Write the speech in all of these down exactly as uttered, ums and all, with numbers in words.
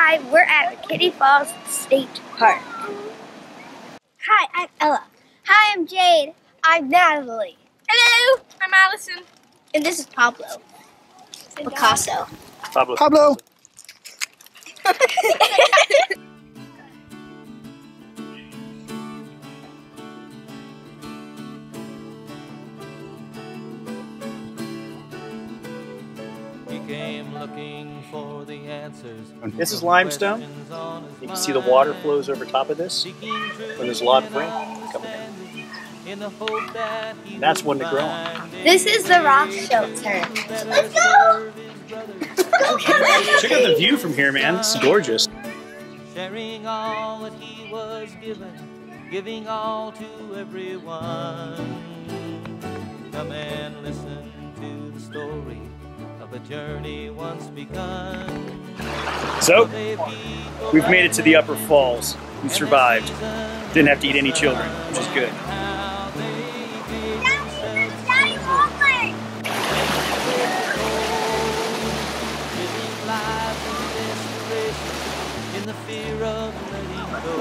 Hi, we're at McKinney Falls State Park. Hi, I'm Ella. Hi, I'm Jade. I'm Natalie. Hello, I'm Allison. And this is Pablo. Picasso. Pablo. Pablo. He came looking for the answers. This is limestone. You can see the water flows over top of this when there's a lot of rain coming down. And that's when to grow on. This is the rock shelter. Let's go! Check out the view from here, man. It's gorgeous. Sharing all that he was given, giving all to everyone. Come and listen to the story of a journey once begun. So, we've made it to the upper falls. We survived. Didn't have to eat any children, which is good. In the fear of letting go.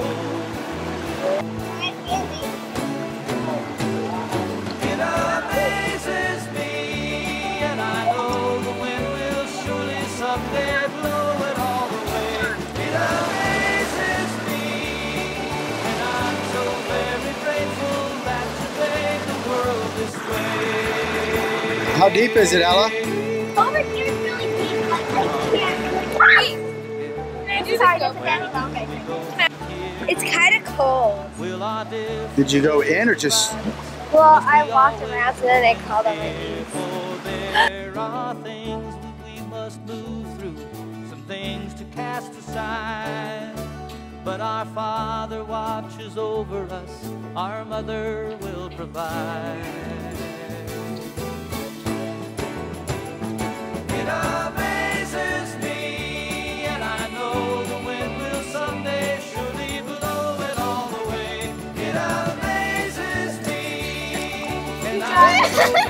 It amazes me, and I know the wind will surely someday blow it all away. It amazes me, and I'm so very grateful that you made the world this way. How deep is it, Ella? Over here is really deep. It's kind of cold. Did you go in or just? Well, I walked around so then they called on my knees. There are things that we must move through, some things to cast aside. But our Father watches over us, our Mother will provide. It amazes me, and I know the wind will someday surely blow it all away. It amazes me, and I know